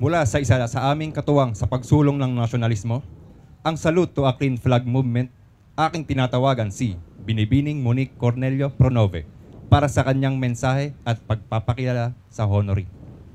Mula sa isa sa aming katuwang sa pagsulong ng nasyonalismo, ang Salute to a Clean Flag Movement, aking tinatawagan si Binibining Monique Cornelio Pronove para sa kanyang mensahe at pagpapakilala sa honoree.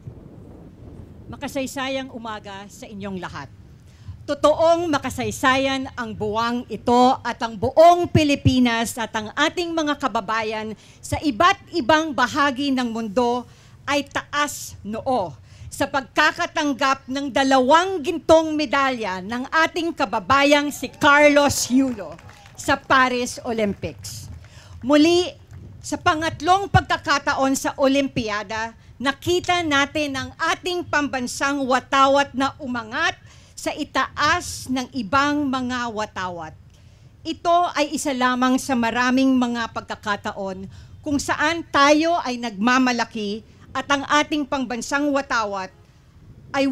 Makasaysayang umaga sa inyong lahat. Totoong makasaysayan ang buwang ito at ang buong Pilipinas at ang ating mga kababayan sa iba't ibang bahagi ng mundo ay taas noo sa pagkakatanggap ng 2 gintong medalya ng ating kababayang si Carlos Yulo sa Paris Olympics. Muli, sa pangatlong pagkakataon sa Olimpiada, nakita natin ang ating pambansang watawat na umangat sa itaas ng ibang mga watawat. Ito ay isa lamang sa maraming mga pagkakataon kung saan tayo ay nagmamalaki at ang ating pambansang watawat ay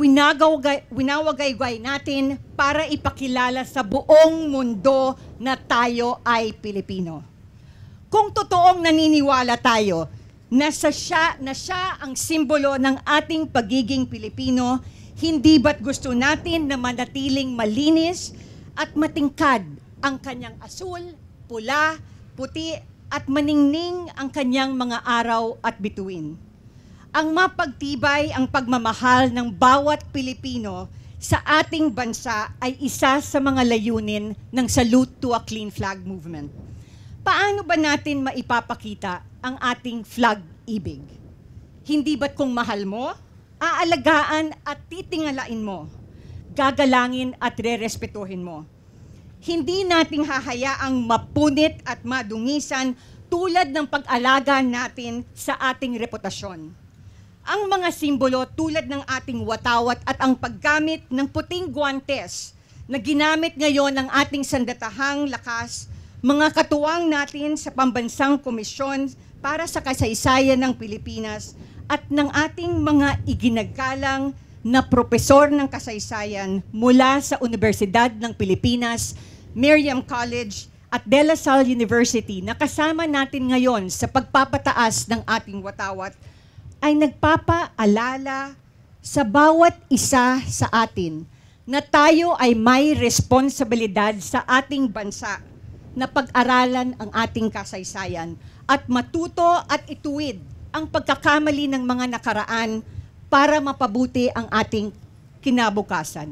winawagayway natin para ipakilala sa buong mundo na tayo ay Pilipino. Kung totoong naniniwala tayo na siya ang simbolo ng ating pagiging Pilipino, hindi ba't gusto natin na manatiling malinis at matingkad ang kanyang asul, pula, puti at maningning ang kanyang mga araw at bituin? Ang mapagtibay ang pagmamahal ng bawat Pilipino sa ating bansa ay isa sa mga layunin ng Salute to a Clean Flag Movement. Paano ba natin maipapakita ang ating flag ibig? Hindi ba't kung mahal mo, aalagaan at titingalain mo, gagalangin at rerespetuhin mo? Hindi nating hahayaang mapunit at madungisan tulad ng pag-alaga natin sa ating reputasyon. Ang mga simbolo tulad ng ating watawat at ang paggamit ng puting guwantes na ginamit ngayon ng ating sandatahang lakas, mga katuwang natin sa pambansang komisyon para sa kasaysayan ng Pilipinas at ng ating mga iginagalang na propesor ng kasaysayan mula sa Universidad ng Pilipinas, Miriam College at De La Salle University na kasama natin ngayon sa pagpapataas ng ating watawat ay nagpapaalala sa bawat isa sa atin na tayo ay may responsibilidad sa ating bansa na pag-aralan ang ating kasaysayan at matuto at ituwid ang pagkakamali ng mga nakaraan para mapabuti ang ating kinabukasan.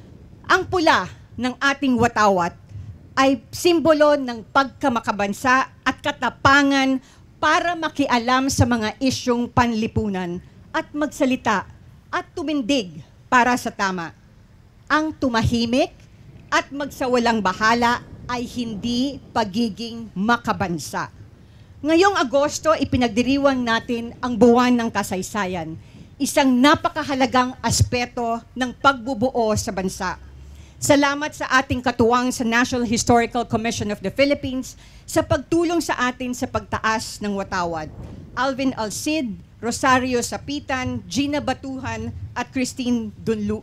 Ang pula ng ating watawat ay simbolo ng pagkamakabansa at katapangan para makialam sa mga isyong panlipunan at magsalita at tumindig para sa tama. Ang tumahimik at magsawalang bahala ay hindi pagiging makabansa. Ngayong Agosto, ipinagdiriwang natin ang buwan ng kasaysayan, isang napakahalagang aspeto ng pagbubuo sa bansa. Salamat sa ating katuwang sa National Historical Commission of the Philippines sa pagtulong sa atin sa pagtaas ng watawat. Alvin Alcid, Rosario Sapitan, Gina Batuhan at Christine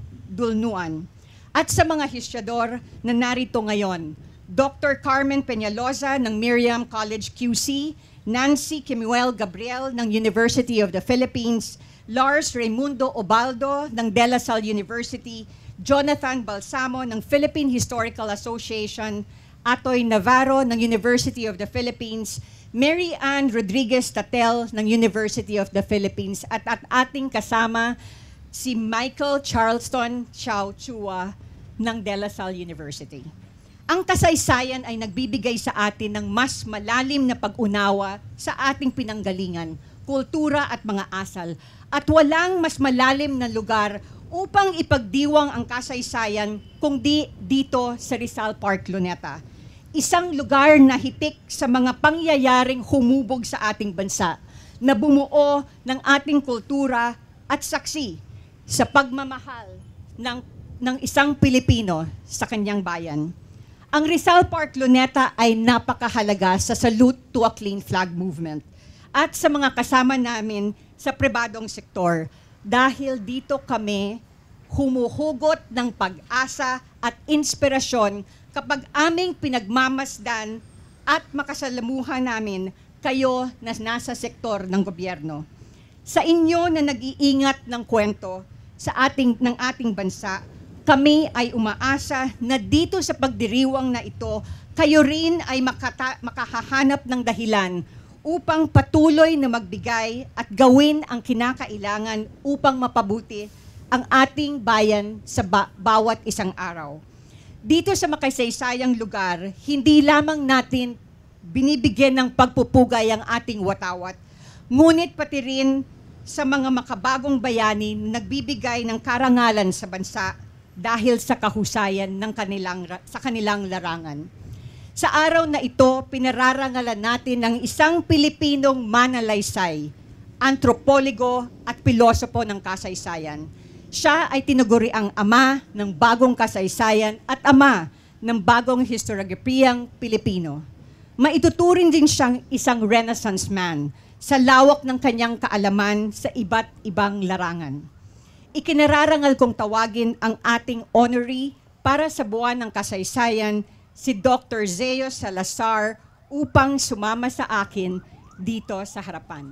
Dulnuan. At sa mga histyador na narito ngayon, Dr. Carmen Peñaloza ng Miriam College QC, Nancy Kimuel Gabriel ng University of the Philippines, Lars Raimundo Obaldo ng De La Salle University, Jonathan Balsamo ng Philippine Historical Association, Atoy Navarro ng University of the Philippines, Mary Ann Rodriguez Tatel ng University of the Philippines, at ating kasama si Michael Charleston Chow Chua ng De La Salle University. Ang kasaysayan ay nagbibigay sa atin ng mas malalim na pag-unawa sa ating pinanggalingan, kultura at mga asal, at walang mas malalim na lugar upang ipagdiwang ang kasaysayan kundi dito sa Rizal Park, Luneta. Isang lugar na hitik sa mga pangyayaring humubog sa ating bansa, na bumuo ng ating kultura at saksi sa pagmamahal ng isang Pilipino sa kanyang bayan. Ang Rizal Park, Luneta ay napakahalaga sa Salute to a Clean Flag Movement at sa mga kasama namin sa pribadong sektor, dahil dito kami humuhugot ng pag-asa at inspirasyon kapag aming pinagmamasdan at makasalamuhan namin kayo na nasa sektor ng gobyerno. Sa inyo na nag-iingat ng kwento, ng ating bansa, kami ay umaasa na dito sa pagdiriwang na ito, kayo rin ay makahahanap ng dahilan upang patuloy na magbigay at gawin ang kinakailangan upang mapabuti ang ating bayan sa bawat isang araw. Dito sa makasaysayang lugar, hindi lamang natin binibigyan ng pagpupugay ang ating watawat, ngunit pati rin sa mga makabagong bayani na nagbibigay ng karangalan sa bansa dahil sa kahusayan ng kanilang larangan. Sa araw na ito, pinararangalan natin ang isang Pilipinong manalaysay, antropologo at pilosopo ng kasaysayan. Siya ay tinaguri ang ama ng bagong kasaysayan at ama ng bagong historiografiyang Pilipino. Maituturing din siyang isang Renaissance man sa lawak ng kanyang kaalaman sa iba't ibang larangan. Ikinararangal kong tawagin ang ating honoree para sa buwan ng kasaysayan, si Dr. Zeo Salazar, upang sumama sa akin dito sa harapan.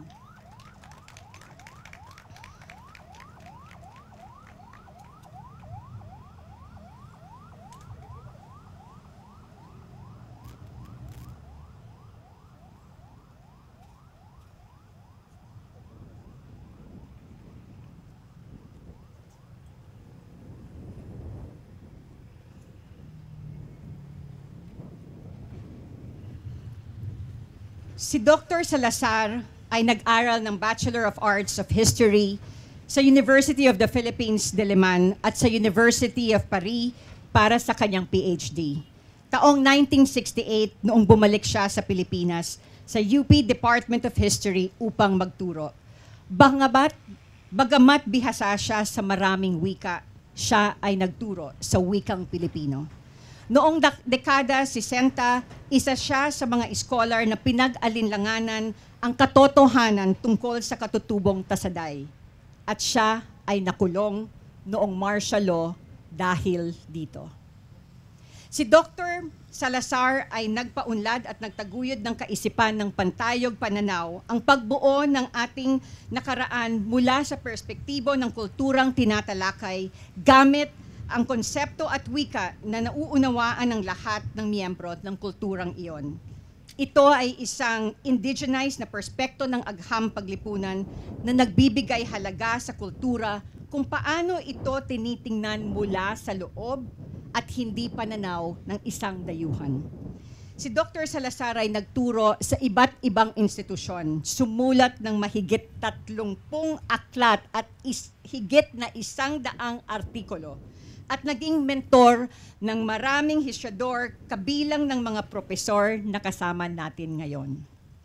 Si Dr. Salazar ay nag-aral ng Bachelor of Arts of History sa University of the Philippines, Diliman at sa University of Paris para sa kanyang PhD. Taong 1968, noong bumalik siya sa Pilipinas, sa UP Department of History upang magturo. Bagamat bihasa siya sa maraming wika, siya ay nagturo sa wikang Pilipino. Noong dekada 60, isa siya sa mga scholar na pinag-alinlanganan ang katotohanan tungkol sa katutubong Tasaday. At siya ay nakulong noong martial law dahil dito. Si Dr. Salazar ay nagpaunlad at nagtaguyod ng kaisipan ng pantayog pananaw ang pagbuo ng ating nakaraan mula sa perspektibo ng kulturang tinatalakay gamit ang konsepto at wika na nauunawaan ng lahat ng miyembro ng kulturang iyon. Ito ay isang indigenized na perspekto ng agham paglipunan na nagbibigay halaga sa kultura kung paano ito tinitingnan mula sa loob at hindi pananaw ng isang dayuhan. Si Dr. Salazar ay nagturo sa iba't ibang institusyon, sumulat ng mahigit 30 aklat at higit na 100 artikulo, at naging mentor ng maraming histyador kabilang ng mga propesor na kasama natin ngayon.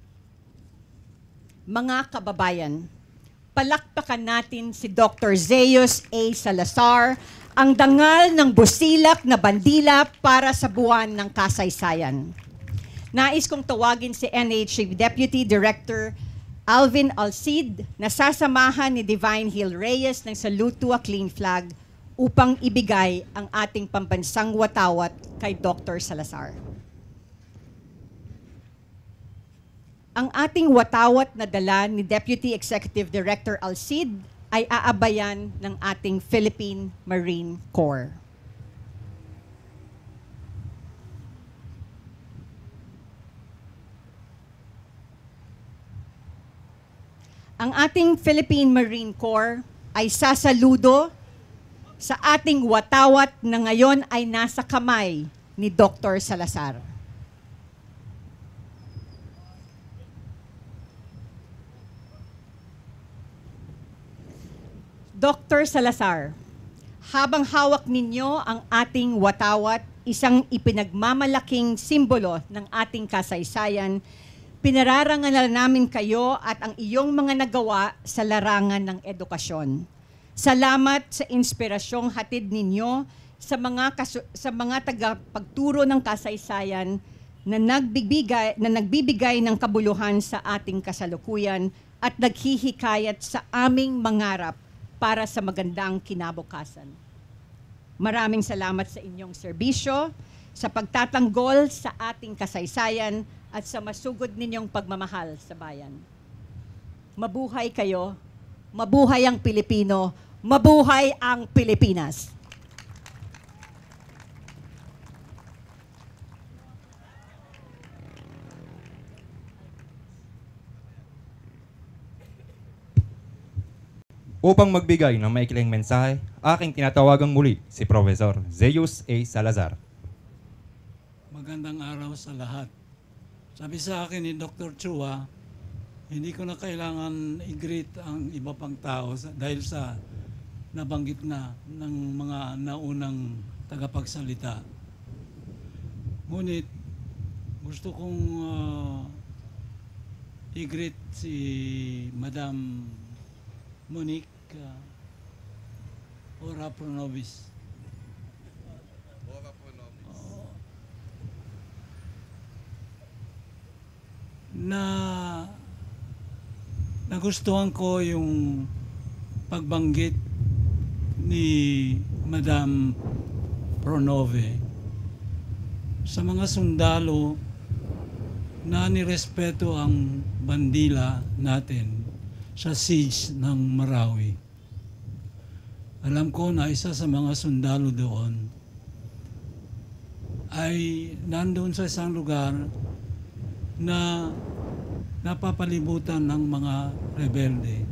Mga kababayan, palakpakan natin si Dr. Zeus A. Salazar, ang dangal ng busilak na bandila para sa buwan ng kasaysayan. Nais kong tawagin si NH Deputy Director Alvin Alcid na sasamahan ni Divine Hill Reyes ng Salute to a Clean Flag upang ibigay ang ating pambansang watawat kay Dr. Salazar. Ang ating watawat na dala ni Deputy Executive Director Alcid ay aabayan ng ating Philippine Marine Corps. Ang ating Philippine Marine Corps ay sasaludo sa ating watawat na ngayon ay nasa kamay ni Dr. Salazar. Dr. Salazar, habang hawak ninyo ang ating watawat, isang ipinagmamalaking simbolo ng ating kasaysayan, pinararangalan namin kayo at ang iyong mga nagawa sa larangan ng edukasyon. Salamat sa inspirasyong hatid ninyo sa mga tagapagturo ng kasaysayan na nagbibigay ng kabuluhan sa ating kasalukuyan at naghihikayat sa aming mangarap para sa magandang kinabukasan. Maraming salamat sa inyong serbisyo, sa pagtatanggol sa ating kasaysayan at sa masugod ninyong pagmamahal sa bayan. Mabuhay kayo, mabuhay ang Pilipino, Mabuhay ang Pilipinas! Upang magbigay ng maikling mensahe, aking tinatawagang muli si Professor Zeus A. Salazar. Magandang araw sa lahat. Sabi sa akin ni Dr. Chua, hindi ko na kailangan i-greet ang iba pang tao dahil sa nabanggit na ng mga naunang tagapagsalita. Ngunit gusto kong i-greet si Madam Monique Ora Pronovis. Nagustuhan ko yung pagbanggit ni Madam Pronove sa mga sundalo na nirespeto ang bandila natin sa siege ng Marawi. Alam ko na isa sa mga sundalo doon ay nandun sa isang lugar na napapalibutan ng mga rebelde.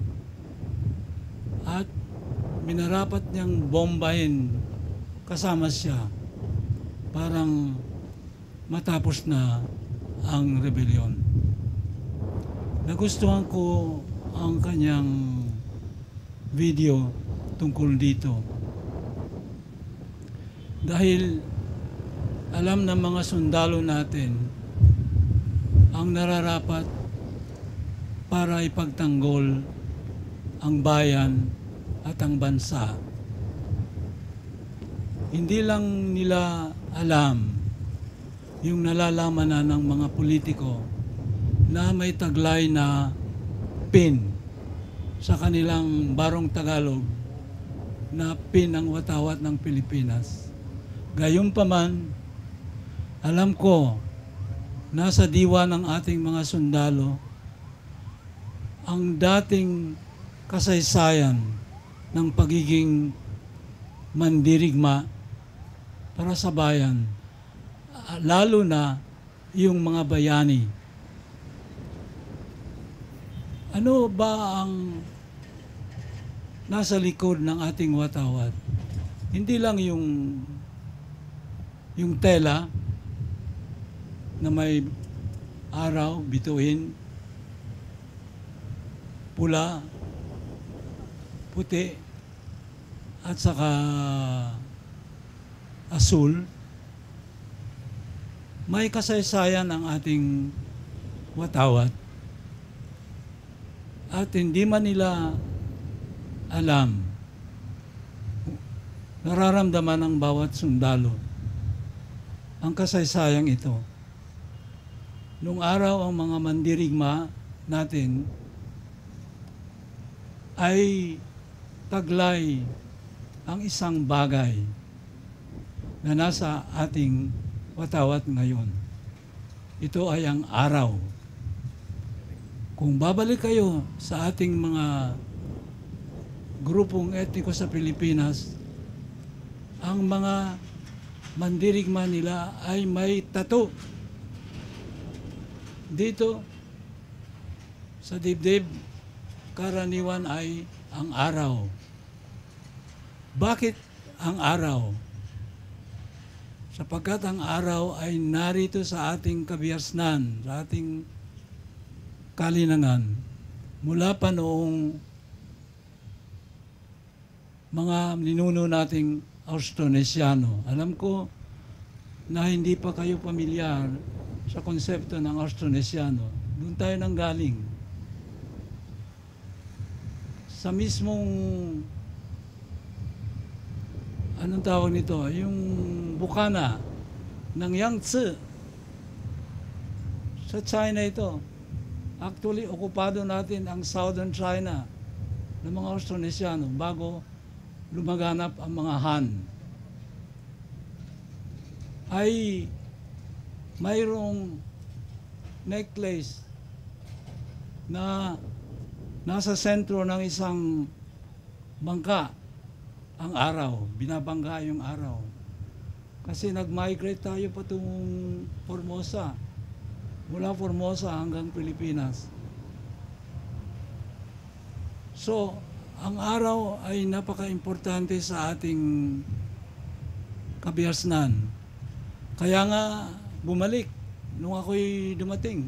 At minarapat niyang bombahin kasama siya parang matapos na ang rebellion. Nagustuhan ko ang kanyang video tungkol dito. Dahil alam ng mga sundalo natin ang nararapat para ipagtanggol ang bayan at ang bansa. Hindi lang nila alam yung nalalaman na ng mga politiko na may taglay na PIN sa kanilang barong Tagalog na PIN ang watawat ng Pilipinas. Gayunpaman, alam ko nasa diwa ng ating mga sundalo ang dating kasaysayan ng pagiging mandirigma para sa bayan, lalo na yung mga bayani. Ano ba ang nasa likod ng ating watawat? Hindi lang yung tela na may araw, bituin, pula, puti, at saka asul. May kasaysayan ang ating watawat. At hindi man nila alam, nararamdaman ng bawat sundalo ang kasaysayang ito. Nung araw ang mga mandirigma natin ay taglay ang isang bagay na nasa ating watawat ngayon. Ito ay ang araw. Kung babalik kayo sa ating mga grupong etniko sa Pilipinas, ang mga mandirigma nila ay may tattoo. Dito, sa dibdib, karaniwan ay ang araw. Bakit ang araw? Sapagkat ang araw ay narito sa ating kabihasnan, sa ating kalinangan, mula pa noong mga ninuno nating Austronesiano. Alam ko na hindi pa kayo pamilyar sa konsepto ng Austronesiano. Doon tayo nanggaling. Sa mismong, anong tawag nito? Yung bukana ng Yangtze. Sa China ito. Actually, okupado natin ang Southern China ng mga Austronesiano bago lumaganap ang mga Han. Ay mayroong necklace na nasa sentro ng isang bangka ang araw, binabangga yung araw. Kasi nag-migrate tayo patungong Formosa, mula Formosa hanggang Pilipinas. So, ang araw ay napaka-importante sa ating kabiasnan. Kaya nga, bumalik nung ako'y dumating.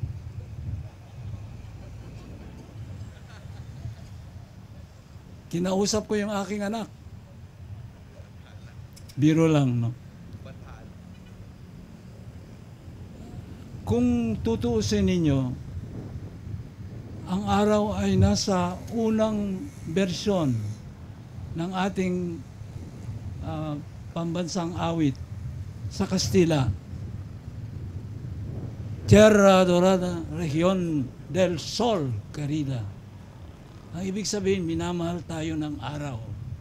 Kinausap ko yung aking anak. Biro lang, no? Kung tutuusin ninyo, ang araw ay nasa unang bersyon ng ating pambansang awit sa Kastila. Tierra Dorada, Región del Sol, querida. Ang ibig sabihin, minamahal tayo ng araw.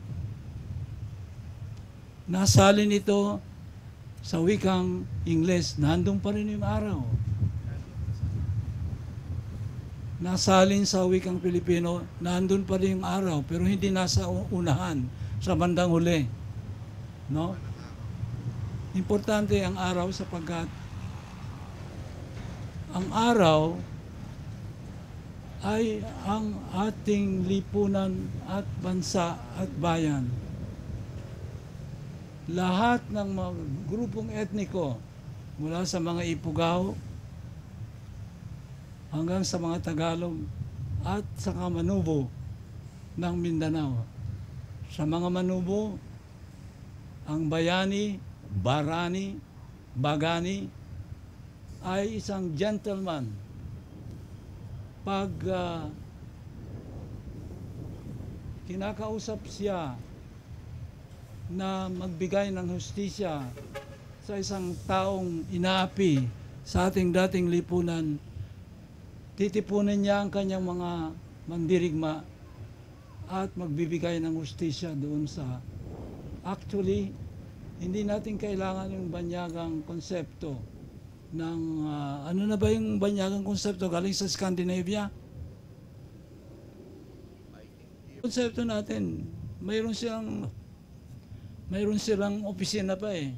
Nasalin ito sa wikang Ingles, nandun pa rin yung araw. Nasalin sa wikang Pilipino, nandun pa rin yung araw, pero hindi nasa unahan, sa bandang huli. No? Importante ang araw sapagkat ang araw ay ang ating lipunan at bansa at bayan. Lahat ng mga grupong etniko, mula sa mga Ifugao hanggang sa mga Tagalog at sa Manubo ng Mindanao. Sa mga Manubo, ang Bayani, Barani, Bagani ay isang gentleman. Pag kinakausap siya na magbigay ng hustisya sa isang taong inaapi sa ating dating lipunan, titipunin niya ang kanyang mga mandirigma at magbibigay ng hustisya doon sa... Actually, hindi natin kailangan yung banyagang konsepto ng... ano na ba yung banyagang konsepto galing sa Scandinavia? Konsepto natin, mayroon silang opisina pa eh.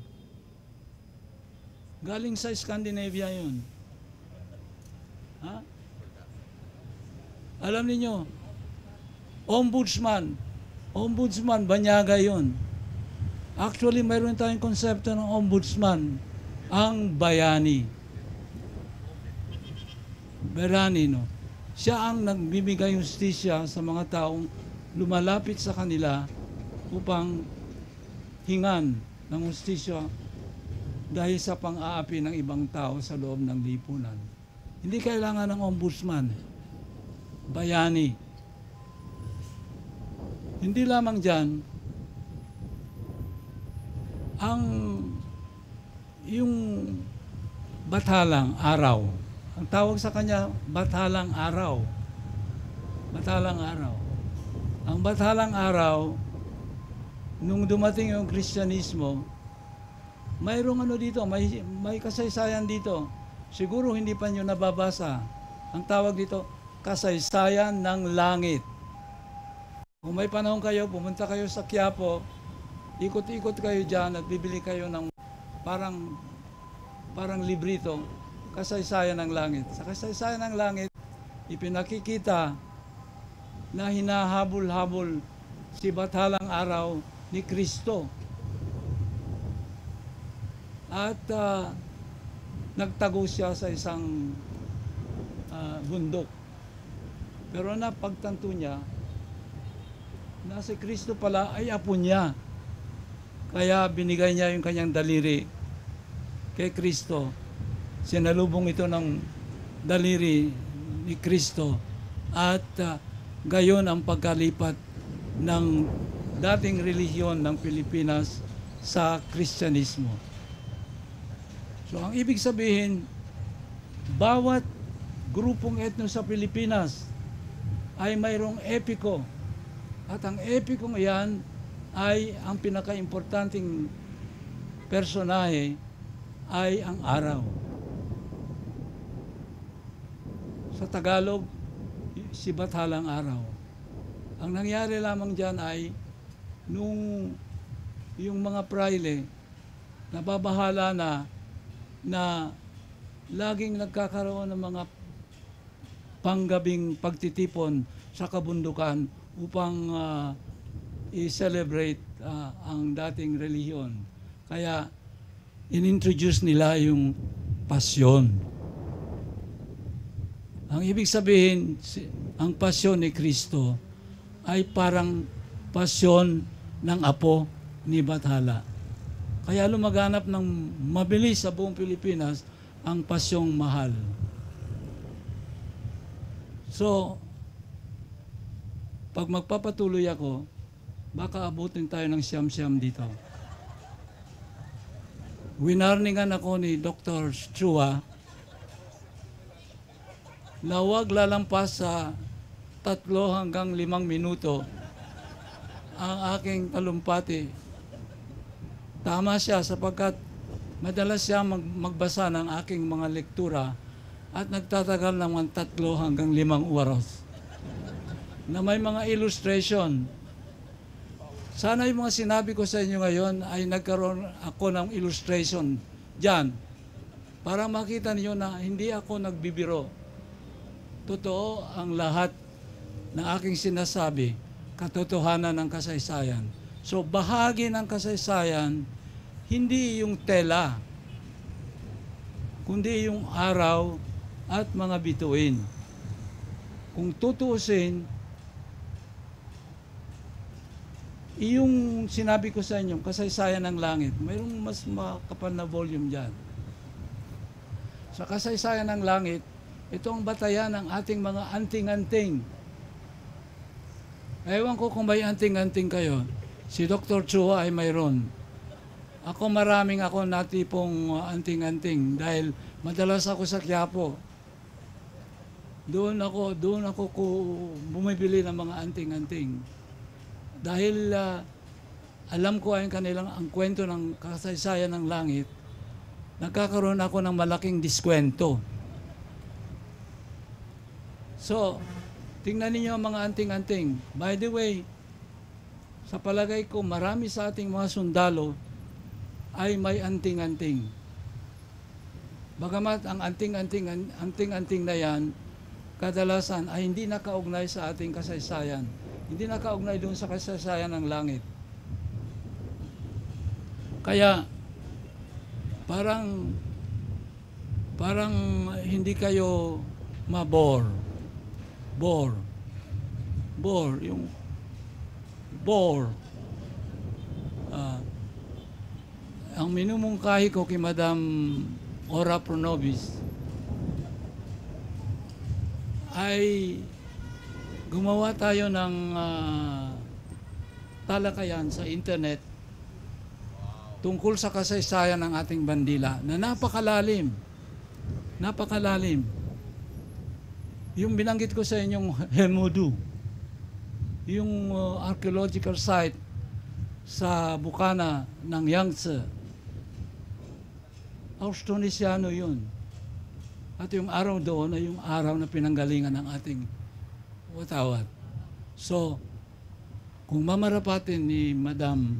Galing sa Scandinavia yun. Ha? Alam niyo, ombudsman, banyaga yun. Actually, mayroon tayong konsepto ng ombudsman, ang bayani. Berani, no? Siya ang nagbibigay justisya sa mga taong lumalapit sa kanila upang hingan ng justisya dahil sa pang-aapi ng ibang tao sa loob ng lipunan. Hindi kailangan ng ombudsman. Bayani. Hindi lamang dyan, yung batalang araw. Ang tawag sa kanya, batalang araw. Batalang araw. Ang batalang araw, nung dumating yung Kristyanismo, mayroong ano dito, may kasaysayan dito. Siguro hindi pa nyo nababasa. Ang tawag dito, kasaysayan ng langit. Kung may panahon kayo, pumunta kayo sa Quiapo, ikot-ikot kayo dyan at bibili kayo ng parang librito, kasaysayan ng langit. Sa kasaysayan ng langit, ipinakikita na hinahabol-habol si batalang araw ni Kristo. At nagtago siya sa isang bundok. Pero napagtanto niya na si Kristo pala ay apo niya. Kaya binigay niya yung kanyang daliri kay Kristo. Sinalubong ito ng daliri ni Kristo. At gayon ang pagkalipat ng dating relihiyon ng Pilipinas sa Kristyanismo. So ang ibig sabihin, bawat grupong etno sa Pilipinas ay mayroong epiko. At ang epikong iyan ay ang pinaka-importanting personahe ay ang araw. Sa Tagalog, si Batalang Araw. Ang nangyari lamang dyan ay nung yung mga praile nababahala na laging nagkakaroon ng mga panggabing pagtitipon sa kabundukan upang i-celebrate ang dating relihiyon. Kaya inintroduce nila yung pasyon. Ang ibig sabihin, ang pasyon ni Kristo ay parang pasyon ng apo ni Bathala. Kaya lumaganap ng mabilis sa buong Pilipinas ang pasyong mahal. So, pag magpapatuloy ako, baka abutin tayo ng siyam-siyam dito. Winarningan ako ni Dr. Chua na huwag lalampas sa 3 hanggang 5 minuto ang aking talumpati. Tama siya sapagkat madalas siya magbasa ng aking mga lektura at nagtatagal naman 3 hanggang 5 oras na may mga illustration. Sana yung mga sinabi ko sa inyo ngayon ay nagkaroon ako ng illustration dyan para makita niyo na hindi ako nagbibiro. Totoo ang lahat ng aking sinasabi, katotohanan ng kasaysayan. So bahagi ng kasaysayan, hindi yung tela, kundi yung araw at mga bituin. Kung tutuusin, yung sinabi ko sa inyo, kasaysayan ng langit, mayroong mas makapal na volume dyan. Sa kasaysayan ng langit, ito ang batayan ng ating mga anting-anting. Ewan ko kung may anting-anting kayo. Si Dr. Chua ay mayroon. Ako maraming ako natipong anting-anting dahil madalas ako sa Quiapo. Doon ako bumibili ng mga anting-anting. Dahil alam ko ang kwento ng kasaysayan ng langit, nagkakaroon ako ng malaking diskwento. So, tingnan ninyo ang mga anting-anting. By the way, sa palagay ko, marami sa ating mga sundalo ay may anting-anting. Bagamat ang anting-anting na yan, kadalasan ay hindi nakaugnay sa ating kasaysayan. Hindi nakaugnay doon sa kasaysayan ng langit. Kaya, parang hindi kayo mabore. Yung bore. Ang minumungkahi ko kay Madam Ora Pronobis ay gumawa tayo ng talakayan sa internet tungkol sa kasaysayan ng ating bandila na napakalalim. Napakalalim. Yung binanggit ko sa inyong Hemudu, yung archaeological site sa Bukana ng Yangtze, Austronesiano yun. At yung araw doon ay yung araw na pinanggalingan ng ating watawat. So, kung mamarapatin ni Madam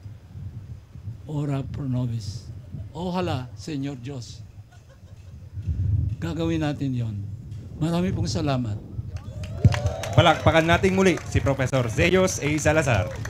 Ora Pronobis, ohala, Senyor Diyos, gagawin natin yon. Marami pong salamat. Palakpakan nating muli si Professor Zeus A. Salazar.